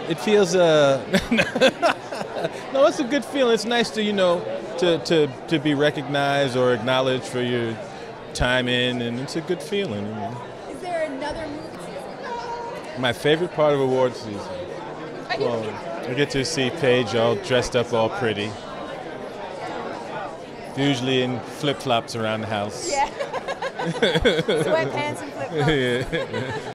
It feels no, it's a good feeling. It's nice to to be recognized or acknowledged for your time in, and it's a good feeling. Is there another movie season? My favorite part of award season. Well, we get to see Paige all dressed up, all pretty. Usually in flip-flops around the house. Yeah. Sweatpants and flip-flops. Yeah.